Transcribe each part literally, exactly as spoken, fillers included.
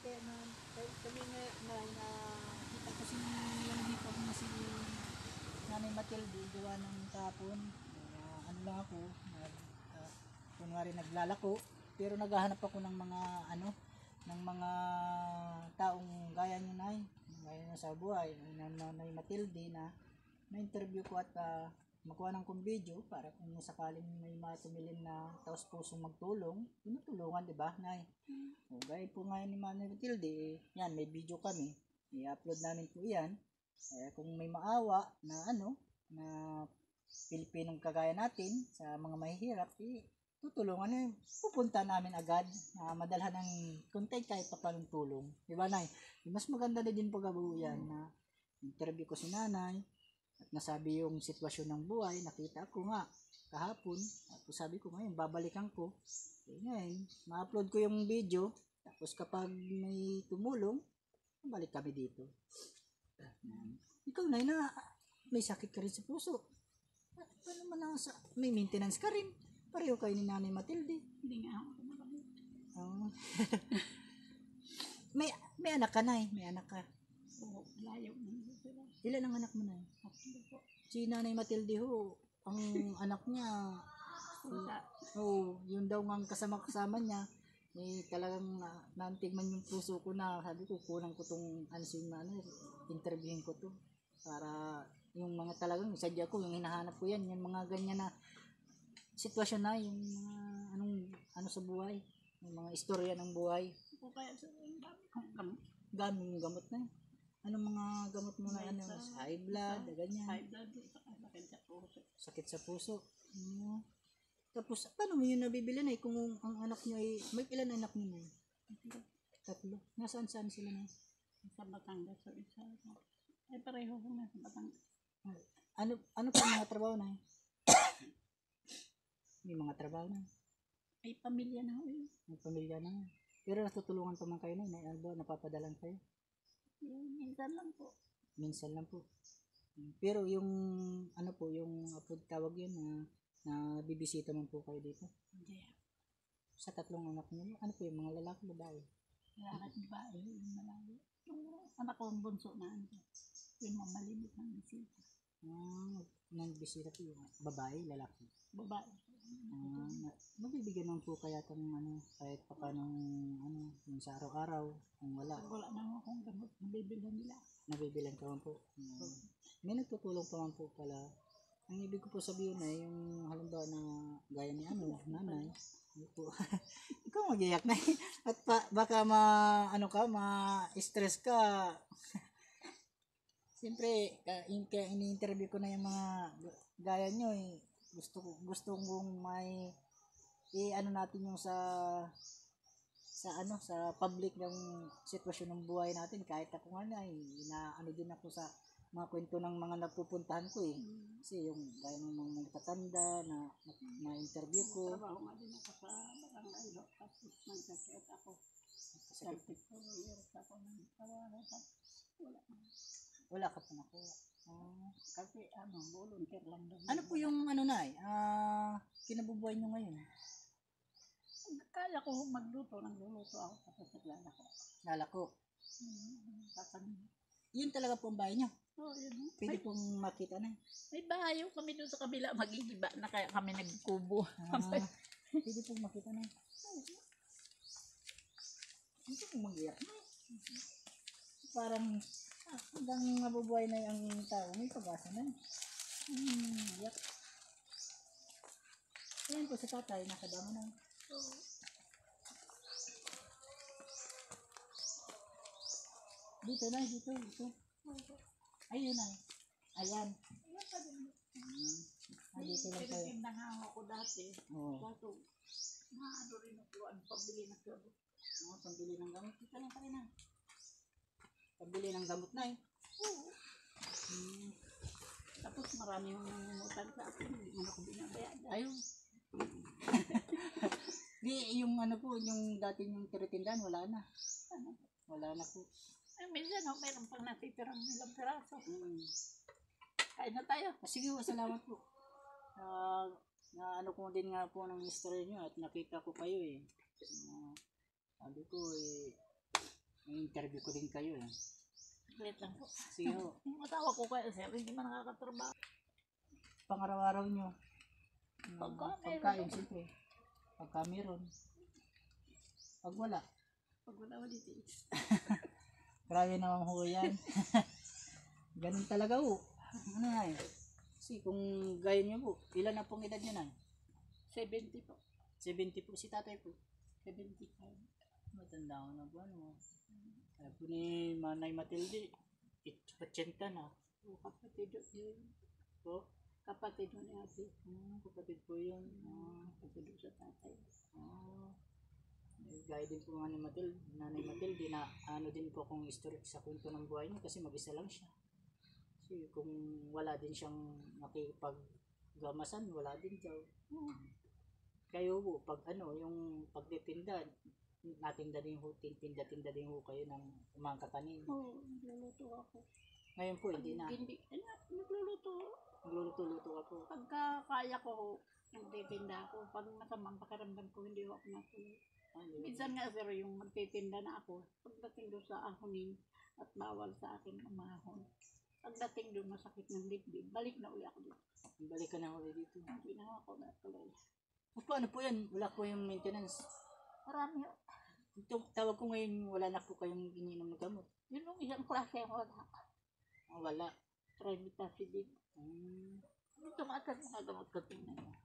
kaya na, kami nga na, na kita ko si yung dito ko na si Nanay Matilde, gawa ng tapon. Uh, ano lang ako, nag, uh, kunwari naglalako, pero naghahanap ako ng mga ano, ng mga taong gaya niyo na gaya niyo sa buhay, ng Nanay Matilde na na-interview ko at uh, makuha ng kong video para kung sakaling may matumilin na taos pusong magtulong, tinutulungan, di ba, Nay? Mm. O, gaya po ngayon ni Nanay Matilde, eh, yan, may video kami, i-upload namin po yan. Eh, kung may maawa na ano, na Pilipinong kagaya natin sa mga mahihirap, eh, tutulungan na yun. Pupunta namin agad na uh, madalhan ng content kahit pa panong tulong. Di ba, Nay? Mas maganda na din pag-abuo yan na interview ko si Nanay at nasabi yung sitwasyon ng buhay, nakita ko nga kahapon, tapos sabi ko ngayon, babalikan ko. Eh, ngayon, ma-upload ko yung video, tapos kapag may tumulong, balik kami dito. Um, ikaw na, na may sakit ka rin sa puso. Ano naman na sa, may maintenance ka rin. Pareho kayo ni Nanay Matilde. Hindi nga ako makamit. Oh. may, may anak ka, Nay, may anak ka. Oo, layo na. Ilan ang anak mo, Nay? Si Nanay Matilde ho, ang anak niya, oh, yun daw ang kasama-kasama niya, eh talagang na, naantigman yung puso ko na sabi ko, kulang ko tong ansin na ano, interviewin ko to. Para yung mga talagang, sadya ko, yung hinahanap ko yan, yung mga ganyan na sitwasyon na, yung mga anong, ano sa buhay, yung mga istorya ng buhay. O kaya sa dami kong gamot. Daming gamot na yun. Anong mga gamot mo na ano? High blood, ganyan. High blood, sakit sa puso. Sakit sa puso. Hmm. Tapos, paano mo yun nabibili na eh? Kung ang anak nyo ay, may ilan anak nyo na eh? Tatlo. Nasaan saan sila na? Sa Batangas. So isa. Ay pareho ko na sa Batangas. Ano, ano pa mga trabaho na eh? May mga trabaho na. May pamilya na ako eh. May pamilya na. Pero natutulungan pa man kayo na eh. Alba, napapadalan kayo? Minsan lang po. Minsan lang po. Pero yung ano po, yung upload tawag yun na na bibisita man po kayo dito. Hindi. Sa tatlong anak niyo, ano po yung mga lalaki, babae? Lalaki, babae, yung malayo. Yung anak ko ang bunso na ano. Yung mga malimit ng bisita. Ah, nang bisita po yung babae, lalaki? Babae. Ah, mabibigyan naman po kaya itong ano, kahit pa paano ano, yung sa araw-araw, kung wala. Wala na akong gamot, nabibilan nila. Nabibilan ka man po. Um, may nagtutulong pa man po pala. Ang ibig ko po sabihin na yung halimbawa na gaya ni ano, nanay. Po. Ikaw mag-iyak na at pa, baka ma ano ka, ma-stress ka. Siyempre, kaya ini-interview ko na yung mga gaya nyo eh. Gusto ko gusto kong may i-ano natin yung sa sa ano sa public ng sitwasyon ng buhay natin kahit ako nga na eh, na ano din ako sa mga kwento ng mga napupuntahan ko eh. Kasi yung gaya ng mga nagtatanda na na interview ko. Trabaho nga din ako sa barangay lo tapos nagkakit ako. thirty four years ako nang trabaho wala. Wala ka pa na ko. Uh, kasi ano, volunteer lang daw. Ano po yung ano na eh, uh, kinabubuhay nyo ngayon? Kaya ko magluto, nagluluto ako tapos naglalako. Lalako? Hmm, yun talaga po ang bahay nyo? Oo, oh, yun. Pwede pong makita na. May bahay kami doon sa kabila, magigiba na kaya kami nagkubo. Ah, pwede pong makita na. Hindi pong mag-iyak. Parang ah, hanggang mabubuhay na yung tao, may pag-asa na. Hmm, yak. Ayan po sa tatay, nakadama na. Oo. Dito na, dito, dito. Ayun na. Ayan. Hmm. Ah, dito lang tayo. Pinagindang ako dati. Oo. Kaso, maano rin ako ang pabili ng gamot. Oo, pambili ng gamot. Dito lang tayo na. Pambili ng gamot na eh. Oo. Hmm. Tapos marami yung nangungutan sa akin. Hindi man ako binabayad. Ayun. Di, yung ano po, yung dating yung tiritindahan, wala na. Ano? Wala na po. Ay, minsan oh, mayroon pang natitirang ilang piraso. Hmm. Kain na tayo. Sige, salamat po. Uh, na ano ko din nga po ng history nyo at nakita ko kayo eh. Uh, sabi ko eh, May interview ko din kayo eh. Wait lang po. Sige ho, Yung asawa ko kaya sir, hindi man nakakatrabaho. pang-araw-araw nyo. Mm, Pagka meron pagkain, ako. siyempre. Pagka meron. Pag wala, Pag wala ko dito. grabe naman ho yan. Ganun talaga ho. Ano na eh. Kasi kung gaya nyo po, ilan na pong edad nyo na? seventy po. seventy po si tatay po. seventy-five. Matanda ko na po ano. Kaya po ni Manay Matilde, eighty na. O kapatid yun. Po, Kapatid mo ni ate. hmm, kapatid po yun. Ah, Kapatid sa tatay. ah. Eh, gaya din po nga ni Matilde, Nanay Matilde, na ano din po kung historic sa kwento ng buhay niya kasi mag-isa lang siya. Kasi kung wala din siyang makipag-gamasan, wala din daw. Kayo po, pag ano, yung pagtitinda, natinda din ho, tinda-tinda din ho kayo ng mga kakanin. Oo, nagluluto ako. Ngayon po, hindi na. Hindi, ano, nagluluto. Nagluluto-luto ka po. Pagka kaya ko, nagtitinda ako. Pag masamang pakiramdam ko, hindi ako natuloy. Ano yun? Minsan nga sir, yung magtitinda na ako, pagdating doon sa ahonin at bawal sa akin umahon. Pagdating doon masakit ng dibdib, balik na uli ako dito. Balik ka na ulit dito. Hindi na ako natuloy. O, paano po yan? Wala po yung maintenance. Marami ho. Ito, tawag ko ngayon, wala na po kayong ininom na gamot. Yun yung isang klase ang wala. O, wala. Trimetazidine. Hmm. Ito nga sir, mga gamot ko tingnan mo.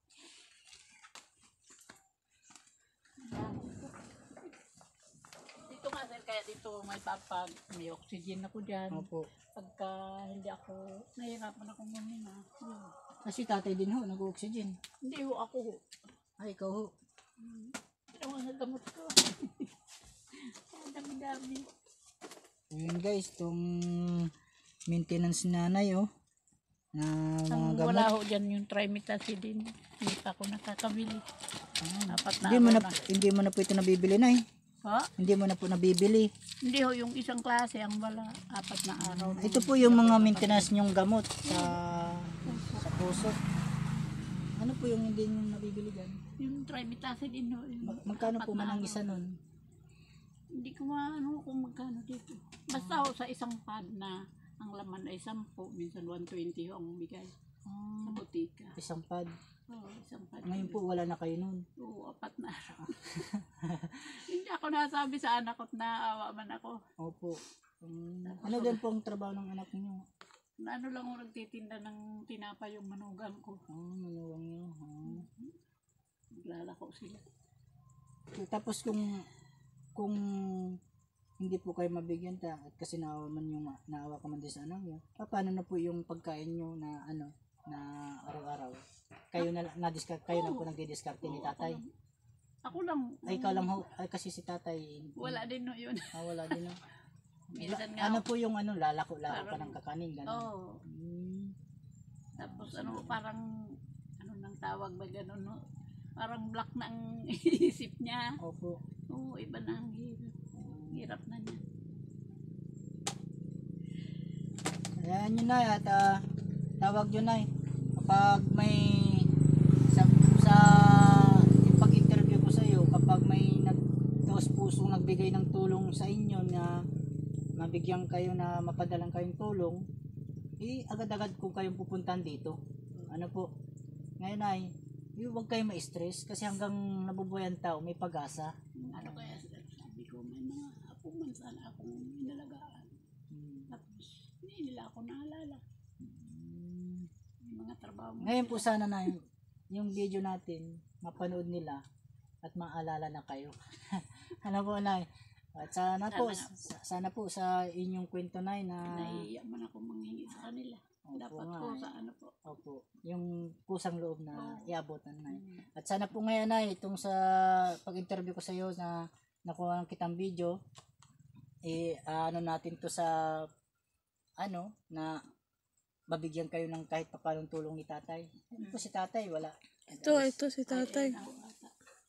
Dito nga sir, kaya dito may papag, may oxygen ako dyan. Opo. Pagka hindi ako, nahihirapan ako huminga. Hmm. Kasi tatay din ho, nag-oxygen. Hindi ho ako ho. Ay, ikaw ho. Ito mga gamot ko. Ang dami-dami. Ayun guys, itong maintenance ni nanay oh. Na Ang mga wala gamot. ho dyan yung trimetazidine. Hindi pa ako nakakabili. Ah, Apat na hindi mo araw na, hindi mo na po ito nabibili na eh. Ha? Hindi mo na po nabibili. Hindi ho, yung isang klase ang wala. Apat na araw. Ito po yung mga maintenance nyong gamot sa sa puso. Ano po yung hindi nyo nabibili dyan? Yung trimetazidine ho. Yung Mag- magkano apat po na man ang araw. isa nun? Hindi ko maano kung magkano dito. Basta ho sa isang pad na ang laman ay sampu, minsan one twenty ho ang bigay sa butika. Isang pad. Oo, isang pad. Ngayon po wala na kayo nun. Oo, apat na araw. Hindi ako nasabi sa anak ko at naawa man ako. Opo. Um, ano din po ang trabaho ng anak niyo? Na ano lang ako nagtitinda ng tinapay yung manugang ko. Ah, manuwang niyo. Ah. Naglalako sila. So, tapos kung kung hindi po kayo mabigyan ta at kasi naawa man yung naawa ka man din sa anak niyo, pa- paano na po yung pagkain niyo na ano na araw-araw? Kayo na na discard kayo na po nagdi-discarte ni tatay. Ako lang. Ay ikaw lang ho, ay kasi si tatay Wala din no yun. ah, wala din no. Minsan nga. Ano po yung ano lalako-lako pa Parang- ng kakanin ganun. Oo. Hmm. Tapos ano, parang, ano nang tawag ba gano'n, no? Parang black na ang isip niya. Opo. Oo, iba na ang hirap. Hirap na niya. Ayan yun na at ah, tawag yun na kapag may sa, sa pag-interview ko sa iyo kapag may nagtaos pusong nagbigay ng tulong sa inyo na mabigyan kayo na mapadalang kayong tulong eh agad-agad kung kayong pupuntahan dito ano po ngayon ay eh, huwag kayong ma-stress kasi hanggang nabubuhay ang tao may pag-asa. Ano kaya sabi ko, may mga apo man sana akong inalagaan. Hmm. Tapos, hindi nila ako naalala. May mga trabaho mo. Ngayon po sana na yung, yung video natin mapanood nila at maalala na kayo. Ano po na at sana po Sana nga. sa, sana po sa inyong kwento na na Naiiyak man ako manghingi sa kanila. Opo Dapat nga ko eh. sa ano po. opo, yung kusang loob na Oo. iabot na na. Hmm. At sana po ngayon na itong sa pag-interview ko sa iyo na nakuha kitang video eh ano natin to sa ano na mabigyan kayo ng kahit papanong tulong ni tatay. Ano po si tatay wala. Ito, ito si tatay. Ay, ay, ay, ata.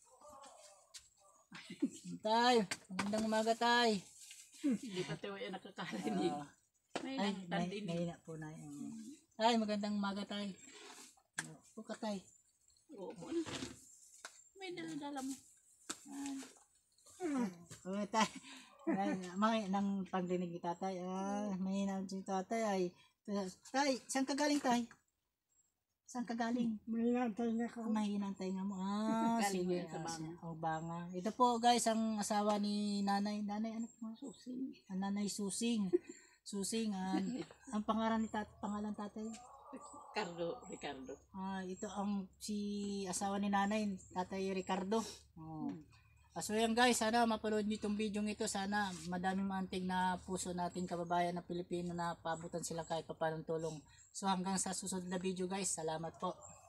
Tay, magandang umaga tay. Hindi pa tayo yan nakakarinig. Ah, May ay, lang may, tandinig. may na po na. Um, tay, magandang umaga tay. Po ka tay. Oo, ano? May dala-dala mo. Oh, tay. Ay, mga nang pagdinig ni tatay, ah, may si tatay ay, tay, saan ka galing tay? Saan ka galing? Mahina tayo na ko. Ah, mahina ang tainga mo. Ah, Galing sige. yan sa ah, banga. sige. Oh, banga. Ito po guys, ang asawa ni nanay. Nanay, ano po? Susing. Ang nanay Susing. Susing, ah, ang pangalan ni tat pangalan tatay? Ricardo, Ricardo. Ah, ito ang si asawa ni nanay, tatay Ricardo. Oh. Ah, so yan guys, sana mapanood nyo itong video ito. Sana madaming maantig na puso nating kababayan na Pilipino na paabutan sila kahit papanong tulong. So hanggang sa susunod na video guys, salamat po.